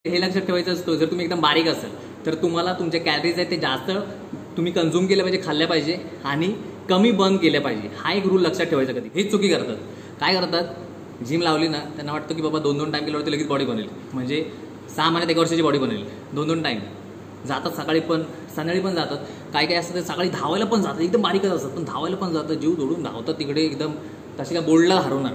हे लक्षात ठेवायचं असतं, जर तुम्ही एकदम बारीक असाल तर तुम्हाला तुमचे कॅलरीज आहेत ते जास्त तुम्ही कंझ्युम केले पाहिजे, खाल्ल्या पाहिजे आणि कमी बर्न केल्या पाहिजे. हा एक रूल लक्षात ठेवायचा. कधी हेच चुकी करतात. काय करतात, जिम लावली ना त्यांना वाटतं की बाबा 2-2 टाइम केल्यावरती लगेच बॉडी बनेल, म्हणजे 6 महिन्यात 1 वर्षाची बॉडी बनेल. 2-2 टाइम जातात, सकाळी पण संध्याकाळी पण जातात. काय काय असतं ते सकाळी धावायला पण जातात, एकदम बारीकच असतात पण धावायला पण जातात, जीव तोडून धावतात तिकडे एकदम तशी काय बोलला हरवणार.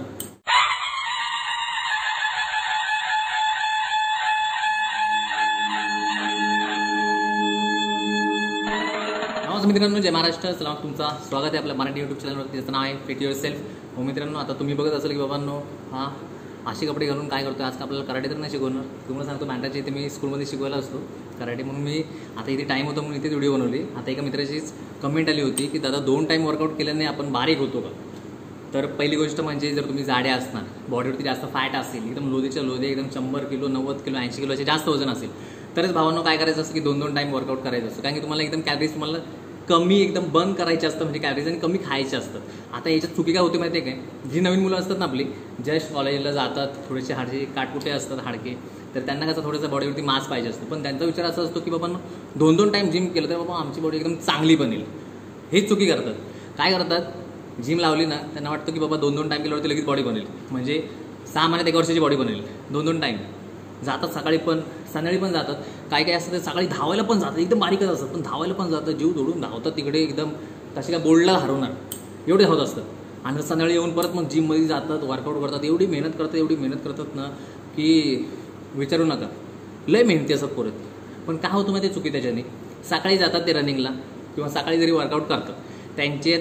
मित्रांनो, जय महाराष्ट्र. सलाम, तुमचा स्वागत आहे आपल्या मराठी यूट्यूब चॅनलवरती. त्याचं नाव आहे फिटयुअरसेल्फ. हो मित्रांनो, आता तुम्ही बघत असाल की बाबांनो हा असे कपडे घालून काय करतो. आज आपल्याला कराटे तर नाही शिकवणार. तुम्हाला सांगतो, मॅन्टाच्या इथे मी स्कूलमध्ये शिकवायला असतो कराटे, म्हणून मी आता इथे टाईम होतो म्हणून इथे व्हिडिओ बनवली. आता एका मित्राचीच कमेंट आली होती की दादा 2 टाईम वर्कआउट केल्याने आपण बारीक होतो का. तर पहिली गोष्ट म्हणजे जर तुम्ही जाडे असणार, बॉडीवरती जास्त फॅट असेल, एकदम लोधीच्या लोधे, एकदम 100 किलो 90 किलो 80 किलोचे जास्त वजन असेल, तरच भावांनो काय करायचं असतं की 2-2 टाईम वर्कआउट करायचं असतं. कारण की तुम्हाला एकदम कॅलरीज तुम्हाला कमी एकदम बर्न करायचे असतं, म्हणजे कॅलरीज आणि कमी खायचे असतं. आता याच्यात चुकी काय होते माहिती आहे काय, जी नवीन मुलं असतात ना आपली, जस्ट कॉलेजला जातात, थोडेसे हाडचे काटकुटे असतात हाडके, तर त्यांना कसं थोडंसं बॉडीवरती मास पाहिजे असतं. पण त्यांचा विचार असा असतो की बाबा 2-2 टाईम जिम केलं तर बाबा आमची बॉडी एकदम चांगली बनेल. हेच चुकी करतात. काय करतात, जिम लावली ना त्यांना वाटतं की बाबा 2-2 टाईम केल्यावरती लगेच बॉडी बनेल, म्हणजे 6 महिन्यात 1 वर्षाची बॉडी बनेल. 2-2 टाईम जातात, सकाळी पण संध्याकाळी पण जातात. काय काय असतं ते सकाळी धावायला पण जातात, एकदम बारीकच असतात पण धावायला पण जातात, जीव तोडून धावतात तिकडे एकदम तशी काय बोलला हरवणार एवढे धावत असतात. आणि संध्याकाळी येऊन परत मग जिममध्ये जातात, वर्कआउट करतात, एवढी मेहनत करतात ना की विचारू नका. लय मेहनती असतात परत. पण काय होतं माहिती चुकी त्याच्याने, सकाळी जातात ते रनिंगला किंवा सकाळी जरी वर्कआउट करतात त्यांचे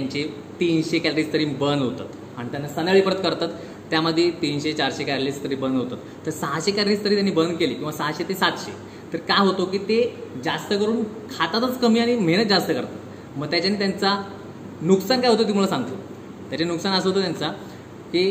300 कॅलरीज तरी बर्न होतात आणि त्यांना संध्याकाळी परत करतात त्यामध्ये 300-400 कॅलरीज तरी बर्न होतात. तर 600 कॅलरीज तरी त्यांनी बर्न केली किंवा 600 ते 700, तर काय होतो की ते जास्त करून खातातच कमी आणि मेहनत जास्त करतात. मग त्याच्याने त्यांचा नुकसान काय होतं तुम्हाला सांगतो. त्याचे नुकसान असं होतं त्यांचा की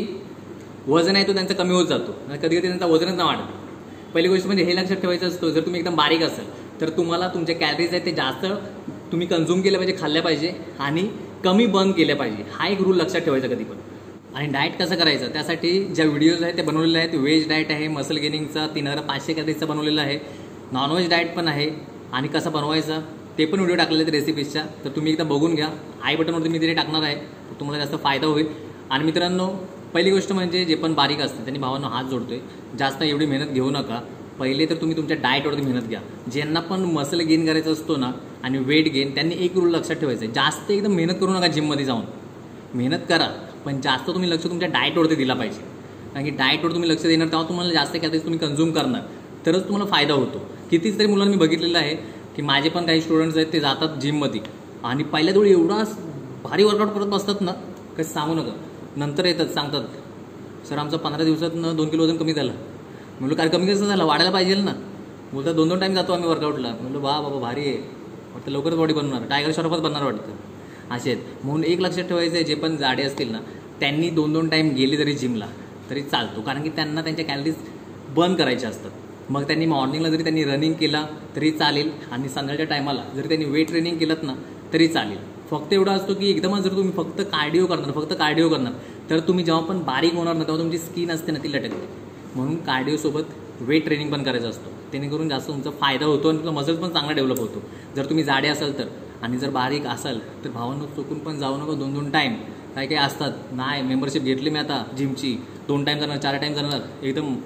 वजन आहे तो त्यांचा कमी होत जातो, कधी कधी त्यांचा वजनच नाही वाढत. पहिली गोष्ट म्हणजे हे लक्षात ठेवायचं असतं, जर तुम्ही एकदम बारीक असाल तर तुम्हाला तुमचे कॅलरीज आहेत ते जास्त तुम्ही कंझ्युम केले पाहिजे, खाल्ल्या पाहिजे आणि कमी बर्न केल्या पाहिजे. हा एक रूल लक्षात ठेवायचा कधी पण. आणि डाएट कसं करायचं त्यासाठी ज्या व्हिडिओज आहेत ते बनवलेले आहेत. व्हेज डाएट आहे, मसल गेनिंगचा 3500 कॅलरीजचा बनवलेला आहे, नॉनव्हेज डाएट पण आहे आणि कसं बनवायचा ते पण व्हिडिओ टाकलेले आहेत रेसिपीजच्या. तर तुम्ही एकदा बघून घ्या. आय बटनवरती मी तिथे टाकणार आहे, तर तुम्हाला जास्त फायदा होईल. आणि मित्रांनो, पहिली गोष्ट म्हणजे जे पण बारीक असतं त्यांनी भावांना हात जोडतोय, जास्त एवढी मेहनत घेऊ नका. पहिले तर तुम्ही तुमच्या डाएटवरती मेहनत घ्या. ज्यांना पण मसल गेन करायचं असतो ना आणि वेट गेन, त्यांनी एक रूल लक्षात ठेवायचं आहे, जास्त एकदम मेहनत करू नका. जिममध्ये जाऊन मेहनत करा पण जास्त तुम्ही लक्ष तुमच्या डाएटवरती दिला पाहिजे. कारण की डाएटवर तुम्ही लक्ष देणार तेव्हा तुम्हाला जास्त कॅलरीज तुम्ही कंझ्युम करणार, तरच तुम्हाला फायदा होतो. कितीच तरी मुलांना मी बघितलेलं आहे की माझे पण काही स्टुडंट्स आहेत ते जातात जिममध्ये आणि पहिल्या वेळी एवढा भारी वर्कआउट करत बसतात ना, कसं सांगू नका. नंतर येतात सांगतात सर आमचं 15 दिवसात 2 किलो वजन कमी झालं. म्हणलं काय कमी कसं झालं, वाढायला पाहिजे ना. बोलतात 2-2 टाईम जातो आम्ही वर्कआउटला. म्हणलं बाबा भारी आहे, वाटतं लवकरच बॉडी बनणार, टायगर श्रॉफच बनणार वाटतं. असे आहेत. म्हणून एक लक्षात ठेवायचं आहे, जे पण जाडे असतील ना त्यांनी 2-2 टाईम गेली जरी जिमला तरी चालतो. कारण की त्यांना त्यांच्या कॅलरीज बर्न करायच्या असतात. मग त्यांनी मॉर्निंगला जरी त्यांनी रनिंग केला तरी चालेल आणि संध्याकाळच्या टायमाला जरी त्यांनी वेट ट्रेनिंग केलं ना तरी चालेल. फक्त एवढा असतो की एकदमच जर तुम्ही फक्त कार्डिओ करणार तर तुम्ही जेव्हा पण बारीक होणार ना तेव्हा तुमची स्किन असते ना ती लटकते. म्हणून कार्डिओसोबत वेट ट्रेनिंग पण करायचं असतो, जेणेकरून जास्त तुमचा फायदा होतो आणि तुमचा मसल्स पण चांगला डेव्हलप होतो. जर तुम्ही जाडे असाल तर. आणि जर बारीक असाल तर भावांनो चुकून पण जाऊ नका 2-2 टाईम. काय काय असतात, नाही मेंबरशिप घेतली मी आता जिमची, 2 टाईम करणार 4 टाईम करणार, एकदम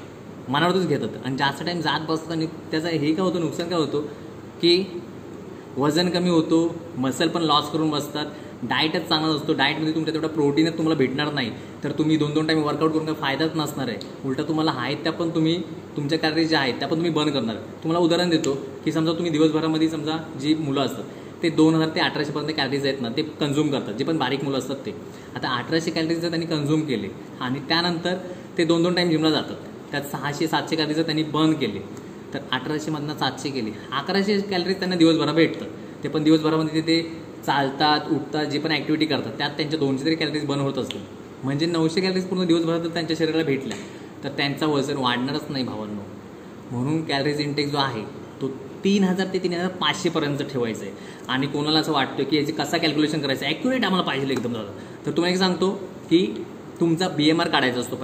मनावरच घेतात आणि जास्त टाईम जात बसतात. आणि त्याचा हे काय होतं, नुकसान काय होतं की वजन कमी होतो, मसल पण लॉस करून बसतात. डाएटच चांगला नसतो, डाएटमध्ये तुमच्या तेवढा प्रोटीनच तुम्हाला भेटणार नाही, तर तुम्ही 2-2 टाईम वर्कआउट करून काही फायदाच नसणार आहे. उलटा तुम्हाला आहेत त्या पण तुम्ही तुमच्या कॅलरीज ज्या आहेत त्या पण तुम्ही बर्न करणार. तुम्हाला उदाहरण देतो की समजा तुम्ही दिवसभरामध्ये समजा जी मुलं असतात ते 2000 ते 1800 पर्यंत कॅलरीज आहेत ना ते कंझ्युम करतात, जे पण बारीक मुलं असतात ते. आता 1800 कॅलरीज जर त्यांनी कंझ्युम केले आणि त्यानंतर ते 2-2 टाईम जिमला जातात, त्यात 600-700 कॅलरीज जर त्यांनी बर्न केले तर 1800मधनं 700 केले, 1100 कॅलरीज त्यांना दिवसभरात भेटतात. ते पण दिवसभरामध्ये ते चालतात, उठतात, जे पण ॲक्टिव्हिटी करतात त्यात त्यांच्या 200 तरी कॅलरीज बर्न होत असतील. म्हणजे 900 कॅलरीज पूर्ण दिवसभरात जर त्यांच्या शरीराला भेटल्या तर त्यांचा वजन वाढणारच नाही भावांनो. म्हणून कॅलरीज इंटेक जो आहे तो 3000 ते 3500 पर्यंत ठेवायचं आहे. आणि कोणाला असं वाटतं की याची कसा कॅल्क्युलेशन करायचं, ॲक्युरेट आम्हाला पाहिजे एकदम दादा, तर तुम्हाला एक सांगतो की तुमचा BMR काढायचा असतो. पहिला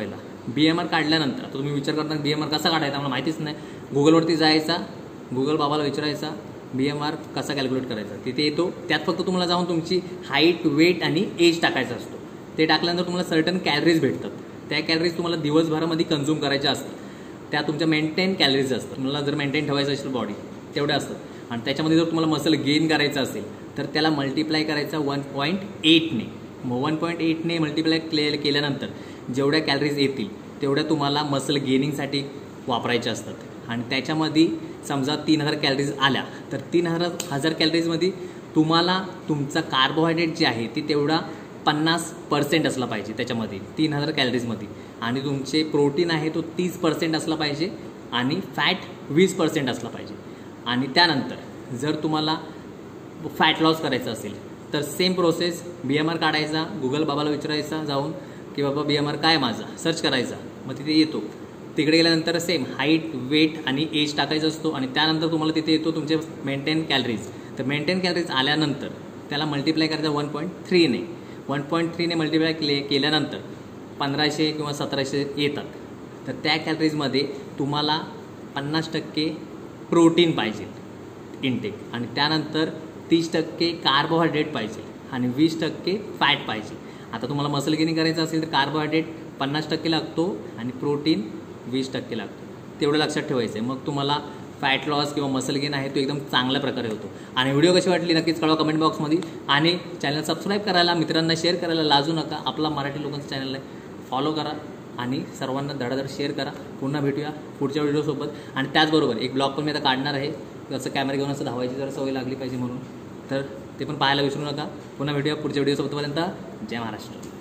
BMR काढल्यानंतर आता तुम्ही विचार करता BMR कसा काढायचा मला माहितीच नाही. गुगलवरती जायचा, गुगल बाबाला विचारायचा BMR कसा कॅल्क्युलेट करायचा, तिथे येतो. त्यात फक्त तुम्हाला जाऊन तुमची हाईट, वेट आणि एज टाकायचा असतो. ते टाकल्यानंतर तुम्हाला सर्टन कॅलरीज भेटतात. त्या कॅलरीज तुम्हाला दिवसभरामध्ये कन्झ्युम करायच्या असतात. त्या तुमच्या मेंटेन कॅलरीज असतात. तुम्हाला जर मेंटेन ठेवायचं असेल बॉडी तेवढ्या असतात. आणि त्याच्यामध्ये जर तुम्हाला मसल गेन करायचं असेल तर त्याला मल्टिप्लाय करायचा 1.8ने. मग 1.8ने मल्टिप्लाय केल्यानंतर जेवढ्या कॅलरीज येतील तेवढ्या तुम्हाला मसल गेनिंगसाठी वापरायच्या असतात. आणि त्याच्यामध्ये समजा 3000 कॅलरीज आल्या तर 3000 कॅलरीजमध्ये तुम्हाला तुमचा कार्बोहायड्रेट जे आहे ते तेवढा 50% असला पाहिजे त्याच्यामध्ये 3000 कॅलरीजमध्ये. आणि तुमचे प्रोटीन आहे तो 30% असला पाहिजे आणि फॅट 20% असला पाहिजे. आणि त्यानंतर जर तुम्हाला फॅट लॉस करायचं असेल तर सेम प्रोसेस, BMR काढायचा, गुगल बाबाला विचारायचा जाऊन की बाबा BMR काय माझा, सर्च करायचा, मग तिथे येतो. तिकडे गेल्यानंतर सेम हाईट, वेट आणि एज टाकायचा असतो. आणि त्यानंतर तुम्हाला तिथे येतो तुमचे मेंटेन कॅलरीज. तर मेंटेन कॅलरीज आल्यानंतर त्याला मल्टिप्लाय करायचा 1.3ने. 1.3ने मल्टिप्लाय केल्यानंतर 1500 किंवा 1700 येतात. तर त्या कॅलरीजमध्ये तुम्हाला 50% प्रोटीन पाहिजे इनटेक. आणि त्यानंतर 30% कार्बोहायड्रेट पाहिजे आणि 20% फॅट पाहिजे. आता तुम्हाला मसल गेनिंग करायचं असेल तर कार्बोहायड्रेट 50% लागतो आणि प्रोटीन 20% लागतो. तेवढं लक्षात ठेवायचं आहे. मग तुम्हाला फॅट लॉस किंवा मसल गेन आहे तो एकदम चांगल्या प्रकारे होतो. आणि व्हिडिओ कशी वाटली नक्कीच कळवा कमेंट बॉक्समध्ये. आणि चॅनल सबस्क्राईब करायला, मित्रांना शेअर करायला लाजू नका. आपला मराठी लोकांचं चॅनल आहे, फॉलो करा आणि सर्वांना धडाधड शेअर करा. पुन्हा भेटूया पुढच्या व्हिडिओसोबत. आणि त्याचबरोबर एक ब्लॉग पण मी आता काढणार आहे, जसं कॅमेरा घेऊन असं धावायची जरा सवय लागली पाहिजे म्हणून. तर ते पण पाहायला विसरू नका. पुन्हा भेटूया पुढच्या व्हिडिओसोबत. पर्यंत जय महाराष्ट्र.